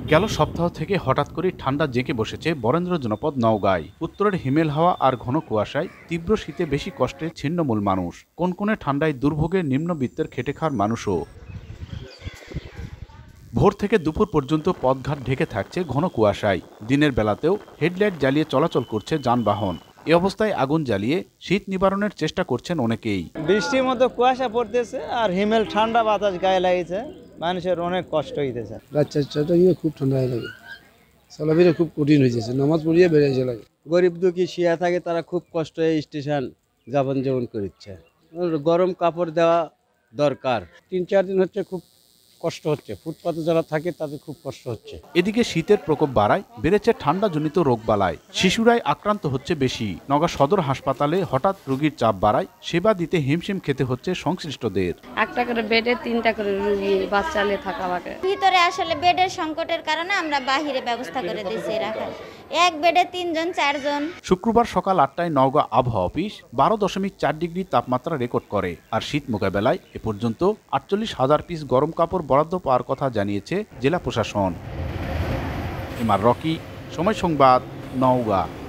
গেল সপ্তাহ থেকে হঠাৎ করে ঠান্ডা জেঁকে বসেছে বরেন্দ্র জনপদ নওগাঁয়। উত্তরের হিমেল হাওয়া আর ঘন কুয়াশায় তীব্র শীতে বেশি কষ্টে ছিন্নমূল মানুষ। কনকনে ঠান্ডায় দুর্ভোগে নিম্নবিত্তের খেটে খাওয়ার মানুষও। ভোর থেকে দুপুর পর্যন্ত পথঘাট ঢেকে থাকছে ঘন কুয়াশায়। দিনের বেলাতেও হেডলাইট জ্বালিয়ে চলাচল করছে যানবাহন। এ অবস্থায় আগুন জ্বালিয়ে শীত নিবারণের চেষ্টা করছেন অনেকেই। বৃষ্টির মতো কুয়াশা পড়তেছে আর হিমেল ঠান্ডা বাতাস গায়ে লাগছে, মানুষের অনেক কষ্ট হইতেছে। রাতটা গিয়ে খুব ঠান্ডা হয়ে লাগে, চলাফেরা খুব কঠিন হয়ে যাচ্ছে, নামাজ পড়িয়ে বেড়েছে লাগে। গরিব দুঃখী শিয়া থাকে, তারা খুব কষ্টে স্টেশন জীবন করছে। গরম কাপড় দেওয়া দরকার। 3-4 দিন হচ্ছে খুব কষ্ট হচ্ছে, ফুটপাতে যারা থাকে তাদের খুব কষ্ট হচ্ছে। এদিকে শীতের প্রকোপ বাড়ায় বেড়েছে ঠান্ডাজনিত রোগবালাই। শিশুরাই আক্রান্ত হচ্ছে বেশি। নওগাঁ সদর হাসপাতালে হঠাৎ রোগীর চাপ বাড়ায় সেবা দিতে হিমশিম খেতে হচ্ছে সংশ্লিষ্টদের। একটা করে বেডে 3টা করে রোগী বাচ্চালে থাকা লাগে। ভিতরে আসলে বেডের সংকটের কারণে আমরা বাহিরে ব্যবস্থা করে দিয়েছি রাখার। এক বেডে 3 জন 4 জন। শুক্রবার সকাল 8টায় নওগাঁ আবহাওয়া অফিস 12.4 ডিগ্রি তাপমাত্রা রেকর্ড করে। আর শীত মোকাবেলায় এ পর্যন্ত 48,000 পিস গরম কাপড় বরাদ্দ পাওয়ার কথা জানিয়েছে জেলা প্রশাসন। এমআর রকি, সময় সংবাদ, নওগাঁ।